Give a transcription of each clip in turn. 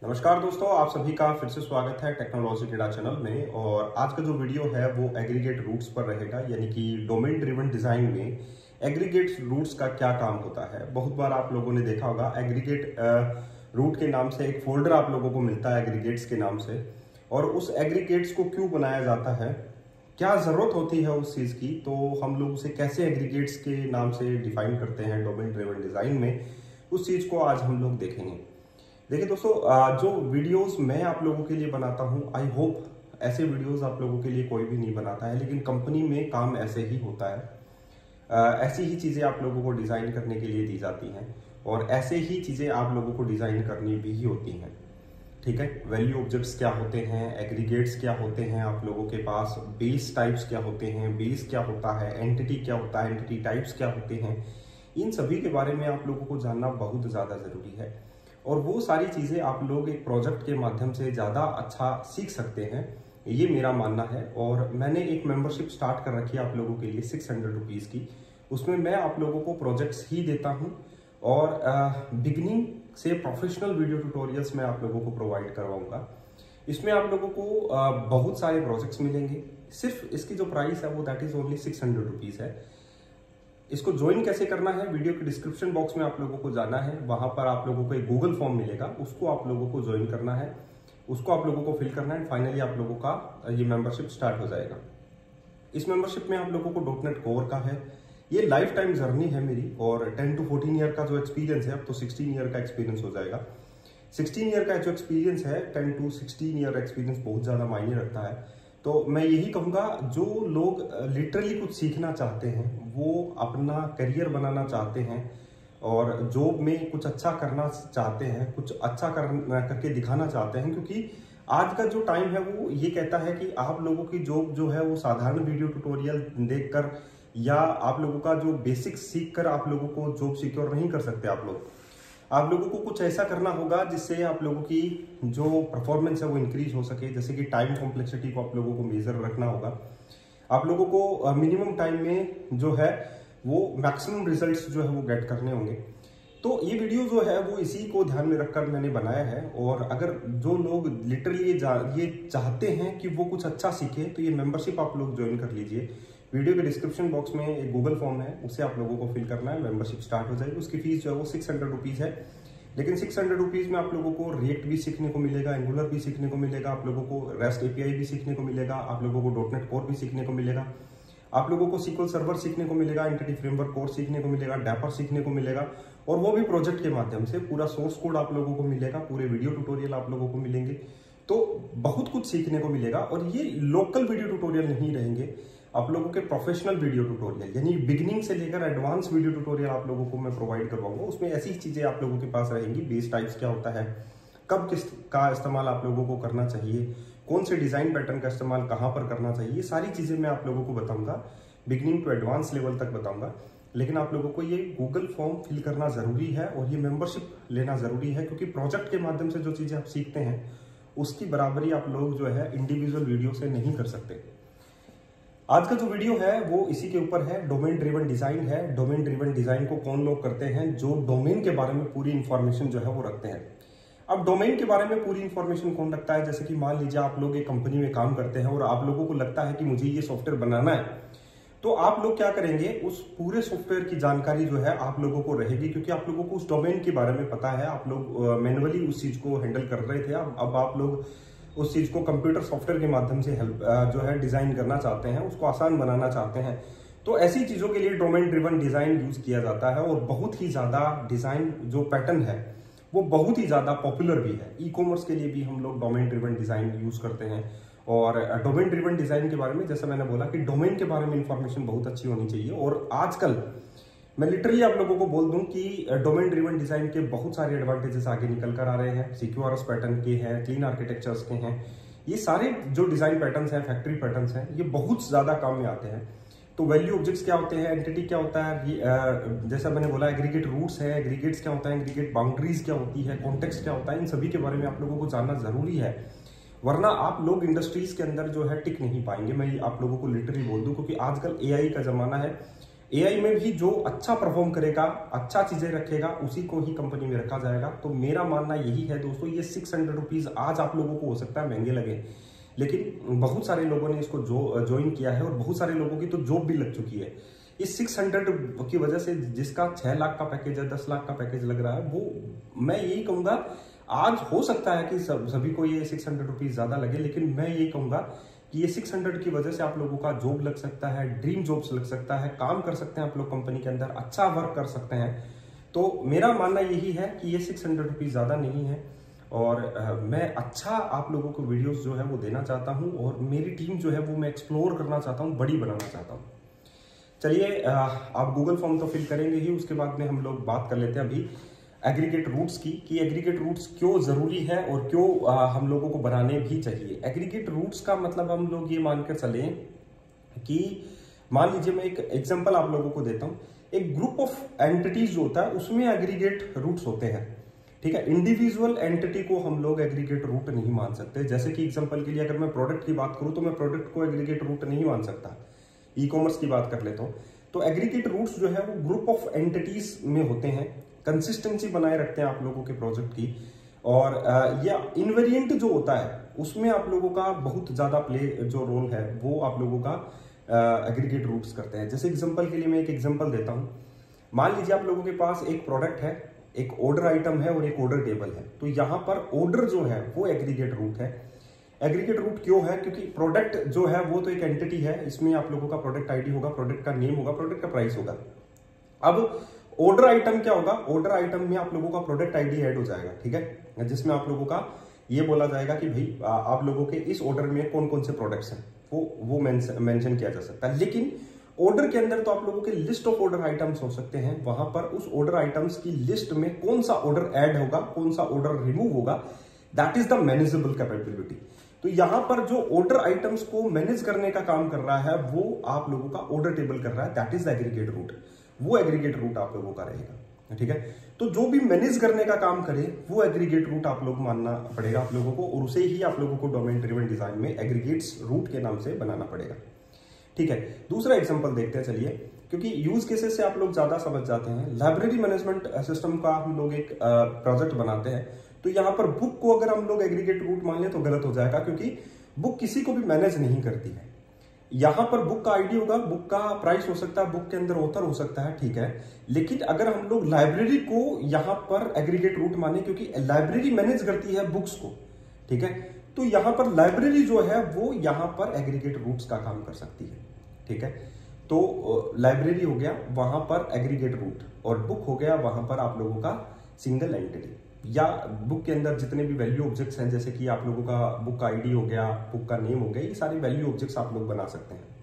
नमस्कार दोस्तों, आप सभी का फिर से स्वागत है टेक्नोलॉजी क्रीड़ा चैनल में। और आज का जो वीडियो है वो एग्रीगेट रूट्स पर रहेगा, यानी कि डोमेन ड्रिवन डिजाइन में एग्रीगेट रूट्स का क्या काम होता है। बहुत बार आप लोगों ने देखा होगा एग्रीगेट रूट के नाम से एक फोल्डर आप लोगों को मिलता है एग्रीगेट्स के नाम से, और उस एग्रीगेट्स को क्यों बनाया जाता है, क्या जरूरत होती है उस चीज की, तो हम लोग उसे कैसे एग्रीगेट्स के नाम से डिफाइन करते हैं डोमेन ड्रिवन डिजाइन में, उस चीज को आज हम लोग देखेंगे। देखिए दोस्तों, जो वीडियोस मैं आप लोगों के लिए बनाता हूं, आई होप ऐसे वीडियोस आप लोगों के लिए कोई भी नहीं बनाता है, लेकिन कंपनी में काम ऐसे ही होता है। ऐसी ही चीजें आप लोगों को डिजाइन करने के लिए दी जाती हैं और ऐसे ही चीजें आप लोगों को डिजाइन करनी भी होती हैं। ठीक है, वैल्यू ऑब्जेक्ट्स क्या होते हैं, एग्रीगेट्स क्या होते हैं, आप लोगों के पास बेस टाइप्स क्या होते हैं, बेस क्या होता है, एंटिटी क्या होता है, एंटिटी टाइप्स क्या होते हैं, इन सभी के बारे में आप लोगों को जानना बहुत ज्यादा जरूरी है। और वो सारी चीजें आप लोग एक प्रोजेक्ट के माध्यम से ज्यादा अच्छा सीख सकते हैं, ये मेरा मानना है। और मैंने एक मेंबरशिप स्टार्ट कर रखी है आप लोगों के लिए 600 रुपीज की। उसमें मैं आप लोगों को प्रोजेक्ट्स ही देता हूं और बिगिनिंग से प्रोफेशनल वीडियो ट्यूटोरियल्स मैं आप लोगों को प्रोवाइड करवाऊंगा। इसमें आप लोगों को बहुत सारे प्रोजेक्ट्स मिलेंगे। सिर्फ इसकी जो प्राइस है वो दैट इज ओनली 600 रुपीज है। इसको ज्वाइन कैसे करना है, वीडियो के डिस्क्रिप्शन बॉक्स में आप लोगों को जाना है, वहां पर आप लोगों को एक गूगल फॉर्म मिलेगा, उसको आप लोगों को ज्वाइन करना है, उसको आप लोगों को फिल करना है, फाइनली आप लोगों का ये मेंबरशिप स्टार्ट हो जाएगा। इस मेंबरशिप में आप लोगों को .NET कोर का है, ये लाइफ टाइम जर्नी है मेरी, और 10 to 14 ईयर का जो एक्सपीरियंस है, अब तो 16 ईयर का एक्सपीरियंस हो जाएगा। 16 ईयर का जो एक्सपीरियंस है, 10 to 16 ईयर एक्सपीरियंस बहुत ज्यादा मायने रखता है। तो मैं यही कहूंगा, जो लोग लिटरली कुछ सीखना चाहते हैं, वो अपना करियर बनाना चाहते हैं और जॉब में कुछ अच्छा करना चाहते हैं, कुछ अच्छा करके दिखाना चाहते हैं, क्योंकि आज का जो टाइम है वो ये कहता है कि आप लोगों की जॉब जो है वो साधारण वीडियो ट्यूटोरियल देखकर या आप लोगों का जो बेसिक सीख कर आप लोगों को जॉब सिक्योर नहीं कर सकते। आप लोगों को कुछ ऐसा करना होगा जिससे आप लोगों की जो परफॉर्मेंस है वो इंक्रीज हो सके। जैसे कि टाइम कॉम्प्लेक्सिटी को आप लोगों को मेजर रखना होगा, आप लोगों को मिनिमम टाइम में जो है वो मैक्सिमम रिजल्ट्स जो है वो गेट करने होंगे। तो ये वीडियो जो है वो इसी को ध्यान में रखकर मैंने बनाया है। और अगर जो लोग लिटरली ये चाहते हैं कि वो कुछ अच्छा सीखे, तो ये मेंबरशिप आप लोग ज्वाइन कर लीजिए। वीडियो के डिस्क्रिप्शन बॉक्स में एक गूगल फॉर्म है, उसे आप लोगों को फिल करना है, मेंबरशिप स्टार्ट हो जाएगी। उसकी फीस जो है वो 600 रुपीज है, लेकिन 600 रुपीज में आप लोगों को रिएक्ट भी सीखने को मिलेगा, एंगुलर भी सीखने को मिलेगा, आप लोगों को रेस्ट एपीआई भी सीखने को मिलेगा, आप लोगों को .NET कोर भी सीखने को मिलेगा, आप लोगों को SQL सर्वर सीखने को मिलेगा, एंटिटी फ्रेमवर्क कोर्स सीखने को मिलेगा, डैपर सीखने को मिलेगा, और वो भी प्रोजेक्ट के माध्यम से। पूरा सोर्स कोड आप लोगों को मिलेगा, पूरे वीडियो ट्यूटोरियल आप लोगों को मिलेंगे, तो बहुत कुछ सीखने को मिलेगा। और ये लोकल वीडियो ट्यूटोरियल नहीं रहेंगे, आप लोगों के प्रोफेशनल वीडियो ट्यूटोरियल, यानी बिगिनिंग से लेकर एडवांस वीडियो ट्यूटोरियल आप लोगों को मैं प्रोवाइड करवाऊंगा। उसमें ऐसी चीजें आप लोगों के पास रहेंगी, बेस टाइप्स क्या होता है, कब किस का इस्तेमाल आप लोगों को करना चाहिए, कौन से डिजाइन पैटर्न का इस्तेमाल कहां पर करना चाहिए, ये सारी चीजें मैं आप लोगों को बताऊंगा, बिगिनिंग टू एडवांस लेवल तक बताऊंगा। लेकिन आप लोगों को ये गूगल फॉर्म फिल करना जरूरी है और ये मेंबरशिप लेना जरूरी है, क्योंकि प्रोजेक्ट के माध्यम से जो चीजें आप सीखते हैं उसकी बराबरी आप लोग जो है इंडिविजुअल वीडियो से नहीं कर सकते। आज का जो वीडियो है वो इसी के ऊपर है, डोमेन ड्रिवन डिजाइन है। डोमेन ड्रिवन डिजाइन को कौन लोग करते हैं, जो डोमेन के बारे में पूरी इंफॉर्मेशन जो है वो रखते हैं। अब डोमेन के बारे में पूरी इंफॉर्मेशन कौन रखता है, जैसे कि मान लीजिए आप लोग एक कंपनी में काम करते हैं और आप लोगों को लगता है कि मुझे ये सॉफ्टवेयर बनाना है, तो आप लोग क्या करेंगे, उस पूरे सॉफ्टवेयर की जानकारी जो है आप लोगों को रहेगी, क्योंकि आप लोगों को उस डोमेन के बारे में पता है। आप लोग मैनुअली उस चीज को हैंडल कर रहे थे, अब आप लोग उस चीज को कंप्यूटर सॉफ्टवेयर के माध्यम से हेल्प जो है डिजाइन करना चाहते हैं, उसको आसान बनाना चाहते हैं। तो ऐसी चीजों के लिए डोमेन ड्रिवन डिजाइन यूज किया जाता है। और बहुत ही ज्यादा डिजाइन जो पैटर्न है वो बहुत ही ज्यादा पॉपुलर भी है। ई कॉमर्स के लिए भी हम लोग डोमेन ड्रिवन डिजाइन यूज करते हैं। और डोमेन ड्रिवन डिजाइन के बारे में, जैसे मैंने बोला कि डोमेन के बारे में इंफॉर्मेशन बहुत अच्छी होनी चाहिए। और आजकल मैं लिटरली आप लोगों को बोल दूं कि डोमेन ड्रिवन डिजाइन के बहुत सारे एडवांटेजेस आगे निकल कर आ रहे हैं। सिक्योरस पैटर्न के हैं, क्लीन आर्किटेक्चर्स के हैं, ये सारे जो डिजाइन पैटर्न्स हैं, फैक्ट्री पैटर्न्स हैं, ये बहुत ज्यादा काम में आते हैं। तो वैल्यू ऑब्जेक्ट्स क्या होते हैं, एंटिटी क्या होता है, जैसा मैंने बोला एग्रीगेट रूट्स है, एग्रीगेट्स क्या होता है, एग्रीगेट बाउंड्रीज क्या होती है, कॉन्टेक्स्ट क्या होता है, इन सभी के बारे में आप लोगों को जानना जरूरी है, वरना आप लोग इंडस्ट्रीज के अंदर जो है टिक नहीं पाएंगे। मैं आप लोगों को लिटरली बोल दूं, क्योंकि आजकल AI का जमाना है। एआई में भी जो अच्छा परफॉर्म करेगा, अच्छा चीजें रखेगा, उसी को ही कंपनी में रखा जाएगा। तो मेरा मानना यही है दोस्तों, ये 600 रुपीज आज आप लोगों को हो सकता है महंगे लगे, लेकिन बहुत सारे लोगों ने इसको ज्वाइन किया है और बहुत सारे लोगों की तो जॉब भी लग चुकी है। इस 600 की वजह से जिसका 6 लाख का पैकेज है, 10 लाख का पैकेज लग रहा है, वो मैं यही कहूंगा, आज हो सकता है कि सभी को ये 600 रुपीज ज्यादा लगे, लेकिन मैं यही कहूंगा कि ये 600 की वजह से आप लोगों का जॉब लग सकता है, ड्रीम जॉब्स लग सकता है, काम कर सकते हैं आप लोग कंपनी के अंदर, अच्छा वर्क कर सकते हैं। तो मेरा मानना यही है कि ये 600 रुपीज ज्यादा नहीं है और मैं अच्छा आप लोगों को वीडियोस जो है वो देना चाहता हूं और मेरी टीम जो है वो मैं एक्सप्लोर करना चाहता हूं, बड़ी बनाना चाहता हूं। चलिए, आप गूगल फॉर्म तो फिल करेंगे ही, उसके बाद में हम लोग बात कर लेते हैं अभी एग्रीगेट रूट्स की, कि एग्रीगेट रूट्स क्यों जरूरी है और क्यों हम लोगों को बनाने भी चाहिए। एग्रीगेट रूट्स का मतलब हम लोग ये मानकर चले कि मान लीजिए मैं एक एग्जांपल आप लोगों को देता हूं, एक ग्रुप ऑफ एंटिटीज जो होता है उसमें एग्रीगेट रूट्स होते हैं, ठीक है। इंडिविजुअल एंटिटी को हम लोग एग्रीगेट रूट नहीं मान सकते। जैसे कि एग्जांपल के लिए अगर मैं प्रोडक्ट की बात करूं तो मैं प्रोडक्ट को एग्रीगेट रूट नहीं मान सकता। ई कॉमर्स की बात कर लेता हूं तो एग्रीगेट रूट्स जो है वो ग्रुप ऑफ एंटिटीज में होते हैं, कंसिस्टेंसी बनाए रखते हैं आप लोगों के प्रोजेक्ट की, और या इनवेरिएंट जो होता है उसमें आप लोगों का बहुत ज्यादा प्ले जो रोल है वो आप लोगों का एग्रीगेट रूट्स करते हैं। जैसे एग्जांपल के लिए मैं एक एग्जांपल देता हूं, मान लीजिए आप लोगों के पास एक प्रोडक्ट है, एक ऑर्डर आइटम है और एक ऑर्डर टेबल है, तो यहां पर ऑर्डर जो है वो एग्रीगेट रूट है। एग्रीगेट रूट क्यों है? क्योंकि प्रोडक्ट जो है वो तो एक एंटिटी है, इसमें आप लोगों का प्रोडक्ट आईडी होगा, प्रोडक्ट का नेम होगा, प्रोडक्ट का प्राइस होगा। अब ऑर्डर आइटम क्या होगा? ऑर्डर आइटम में आप लोगों का प्रोडक्ट आईडी ऐड हो जाएगा, ठीक है, जिसमें आप लोगों का ये बोला जाएगा कि भाई आप लोगों के इस ऑर्डर में कौन कौन से प्रोडक्ट्स हैं, वो मेंशन किया जा सकता है। लेकिन ऑर्डर के अंदर तो आप लोगों के लिस्ट ऑफ ऑर्डर आइटम्स हो सकते हैं, वहां पर उस ऑर्डर आइटम्स की लिस्ट में कौन सा ऑर्डर ऐड होगा, कौन सा ऑर्डर रिमूव होगा, that is the manageable capability. तो यहां पर जो ऑर्डर आइटम्स को मैनेज करने का काम कर रहा है वो आप लोगों का ऑर्डर टेबल कर रहा है, that is the aggregate root. वो एग्रीगेट रूट आप लोगों का रहेगा, ठीक है। तो जो भी मैनेज करने का काम करे वो एग्रीगेट रूट आप लोग मानना पड़ेगा आप लोगों को, और उसे ही आप लोगों को डोमेन ड्रिवन डिजाइन में एग्रीगेट्स रूट के नाम से बनाना पड़ेगा, ठीक है। दूसरा एग्जांपल देखते हैं चलिए, क्योंकि यूज केसेस से आप लोग ज्यादा समझ जाते हैं। लाइब्रेरी मैनेजमेंट सिस्टम का हम लोग एक प्रोजेक्ट बनाते हैं, तो यहां पर बुक को अगर हम लोग एग्रीगेट रूट मान लें तो गलत हो जाएगा, क्योंकि बुक किसी को भी मैनेज नहीं करती है। यहां पर बुक का आईडी होगा, बुक का प्राइस हो सकता है, बुक के अंदर ऑथर हो सकता है, ठीक है। लेकिन अगर हम लोग लाइब्रेरी को यहां पर एग्रीगेट रूट माने, क्योंकि लाइब्रेरी मैनेज करती है बुक्स को, ठीक है, तो यहां पर लाइब्रेरी जो है वो यहां पर एग्रीगेट रूट्स का काम कर सकती है, ठीक है। तो लाइब्रेरी हो गया वहां पर एग्रीगेट रूट, और बुक हो गया वहां पर आप लोगों का सिंगल एंटिटी, या बुक के अंदर जितने भी वैल्यू ऑब्जेक्ट्स हैं, जैसे कि आप लोगों का बुक का आईडी हो गया, बुक का नेम हो गया, ये सारे वैल्यू ऑब्जेक्ट्स आप लोग बना सकते हैं।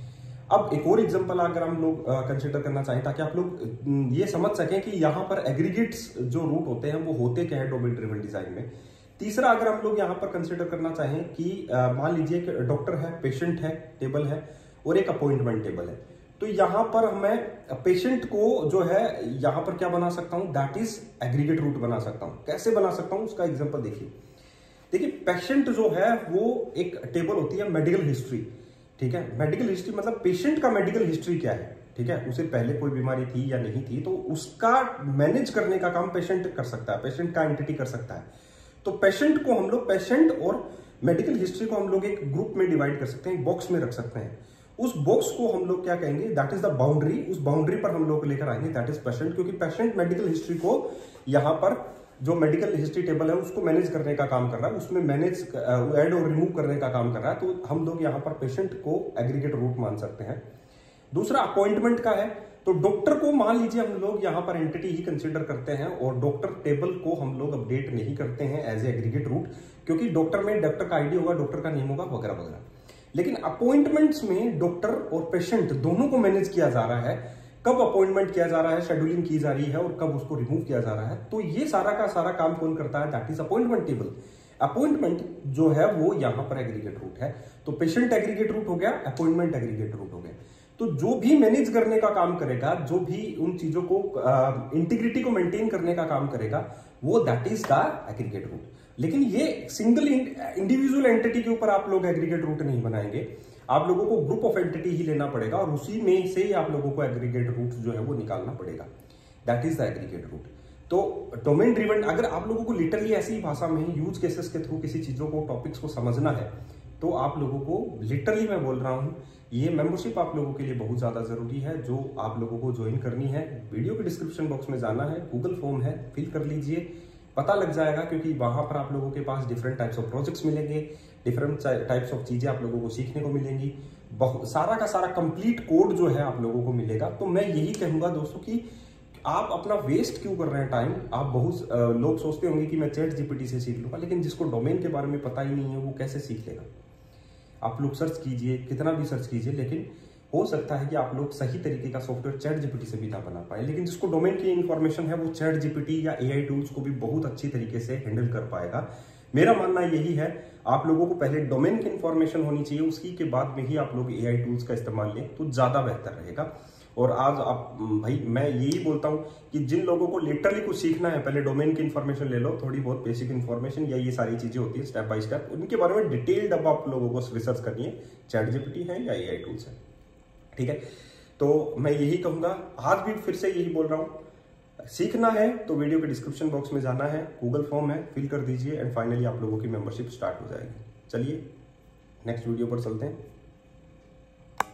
अब एक और एग्जांपल अगर हम लोग कंसीडर करना चाहें, ताकि आप लोग ये समझ सकें कि यहाँ पर एग्रीगेट्स जो रूट होते हैं वो होते क्या है डोमेन ड्रिवन डिजाइन में। तीसरा अगर हम लोग यहाँ पर कंसीडर करना चाहें कि मान लीजिए कि डॉक्टर है, पेशेंट है, टेबल है, और एक अपॉइंटमेंट टेबल है, तो यहां पर मैं पेशेंट को जो है यहां पर क्या बना सकता हूं, दैट इज एग्रीगेट रूट बना सकता हूं। कैसे बना सकता हूं उसका एग्जांपल देखिए पेशेंट जो है वो एक टेबल होती है मेडिकल हिस्ट्री, ठीक है। मेडिकल हिस्ट्री मतलब पेशेंट का मेडिकल हिस्ट्री क्या है, ठीक है, उसे पहले कोई बीमारी थी या नहीं थी, तो उसका मैनेज करने का काम पेशेंट कर सकता है, पेशेंट का एंटिटी कर सकता है। तो पेशेंट को हम लोग, पेशेंट और मेडिकल हिस्ट्री को हम लोग एक ग्रुप में डिवाइड कर सकते हैं, एक बॉक्स में रख सकते हैं। उस बॉक्स को हम लोग क्या कहेंगे, दैट इज द बाउंड्री। उस बाउंड्री पर हम लोग लेकर आएंगे, दैट इज पेशेंट, क्योंकि पेशेंट मेडिकल हिस्ट्री को यहां पर जो मेडिकल हिस्ट्री टेबल है उसको मैनेज करने का काम कर रहा है, उसमें मैनेज ऐड और रिमूव करने का काम कर रहा है। तो हम लोग यहाँ पर पेशेंट को एग्रीगेट रूट मान सकते हैं। दूसरा अपॉइंटमेंट का है, तो डॉक्टर को मान लीजिए हम लोग यहाँ पर एंटिटी ही कंसीडर करते हैं, और डॉक्टर टेबल को हम लोग अपडेट नहीं करते हैं एज ए एग्रीगेट रूट, क्योंकि डॉक्टर में डॉक्टर का आईडी होगा, डॉक्टर का नेम होगा, वगैरह वगैरह। लेकिन अपॉइंटमेंट्स में डॉक्टर और पेशेंट दोनों को मैनेज किया जा रहा है, कब अपॉइंटमेंट किया जा रहा है, शेड्यूलिंग की जा रही है, और कब उसको रिमूव किया जा रहा है। तो ये सारा का सारा काम कौन करता है, that is appointment table. Appointment जो है वो यहां पर एग्रीगेट रूट है। तो पेशेंट एग्रीगेट रूट हो गया, अपॉइंटमेंट एग्रीगेट रूट हो गया। तो जो भी मैनेज करने का काम करेगा, जो भी उन चीजों को इंटीग्रिटी को मेंटेन करने का काम करेगा, वो that is the aggregate root. लेकिन ये सिंगल इंडिविजुअल एंटिटी के ऊपर आप लोग एग्रीगेट रूट नहीं बनाएंगे, आप लोगों को ग्रुप ऑफ एंटिटी ही लेना पड़ेगा और उसी में से ही आप लोगों को एग्रीगेट रूट जो है वो निकालना पड़ेगा। That is the aggregate root. तो डोमेन ड्रिवन, अगर आप लोगों को लिटरली ऐसी भाषा में यूज केसेस के थ्रू किसी चीजों को, टॉपिक्स को समझना है, तो आप लोगों को लिटरली मैं बोल रहा हूं, ये मेंबरशिप आप लोगों के लिए बहुत ज्यादा जरूरी है, जो आप लोगों को ज्वाइन करनी है। वीडियो के डिस्क्रिप्शन बॉक्स में जाना है, गूगल फॉर्म है, फिल कर लीजिए, पता लग जाएगा, क्योंकि वहां पर आप लोगों के पास डिफरेंट टाइप्स ऑफ प्रोजेक्ट्स मिलेंगे, डिफरेंट टाइप्स ऑफ चीजें आप लोगों को सीखने को मिलेंगी, सारा का सारा कंप्लीट कोड जो है आप लोगों को मिलेगा। तो मैं यही कहूंगा दोस्तों कि आप अपना वेस्ट क्यों कर रहे हैं टाइम। आप बहुत लोग सोचते होंगे कि मैं चैट जीपीटी से सीख लूंगा, लेकिन जिसको डोमेन के बारे में पता ही नहीं है वो कैसे सीख लेगा। आप लोग सर्च कीजिए, कितना भी सर्च कीजिए, लेकिन हो सकता है कि आप लोग सही तरीके का सॉफ्टवेयर चैट जीपीटी से भी ना बना पाए, लेकिन जिसको डोमेन की इंफॉर्मेशन है वो चैट जीपीटी या एआई टूल्स को भी बहुत अच्छी तरीके से हैंडल कर पाएगा। मेरा मानना यही है, आप लोगों को पहले डोमेन की इंफॉर्मेशन होनी चाहिए, उसकी के बाद में ही आप लोग एआई टूल्स का इस्तेमाल लें तो ज्यादा बेहतर रहेगा। और आज आप भाई, मैं यही बोलता हूं कि जिन लोगों को लिटरली कुछ सीखना है, पहले डोमेन की इंफॉर्मेशन ले लो, थोड़ी बहुत बेसिक इंफॉर्मेशन या ये सारी चीजें होती है स्टेप बाय स्टेप, उनके बारे में डिटेल्ड अब आप लोगों को रिसर्च करनी है, चैट जीपीटी है या एआई टूल्स है, ठीक है। तो मैं यही कहूंगा, आज भी फिर से यही बोल रहा हूं, सीखना है तो वीडियो के डिस्क्रिप्शन बॉक्स में जाना है, गूगल फॉर्म है, फिल कर दीजिए एंड फाइनली आप लोगों की मेंबरशिप स्टार्ट हो जाएगी। चलिए नेक्स्ट वीडियो पर चलते हैं।